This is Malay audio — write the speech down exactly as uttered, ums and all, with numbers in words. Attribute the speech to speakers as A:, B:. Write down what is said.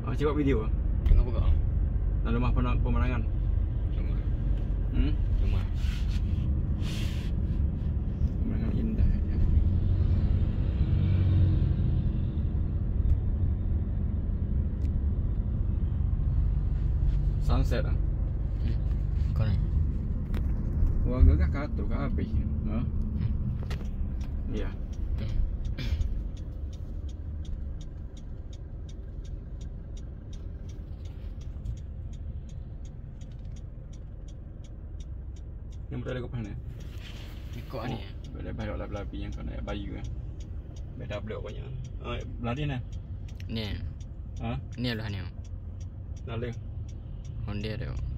A: Oh, coba video.
B: Tengah buka.
A: Nah, rumah pemandangan.
B: Rumah.
A: Hmm?
B: Rumah.
A: Pemandangan indah. Ya. Sunset ah.
B: Hmm. Kau ni.
A: Wah, gagah katu ke habis. Ha? Ya.
B: Hmm.
A: Yang berada ke mana?
B: Ikut ni.
A: Beda bayar lah belabi yang kau nak bayu kan. Beda blok banyak. Oh, beladi nah.
B: Ni.
A: Ha?
B: Ni lah ni.
A: Lalu.
B: Honda tu.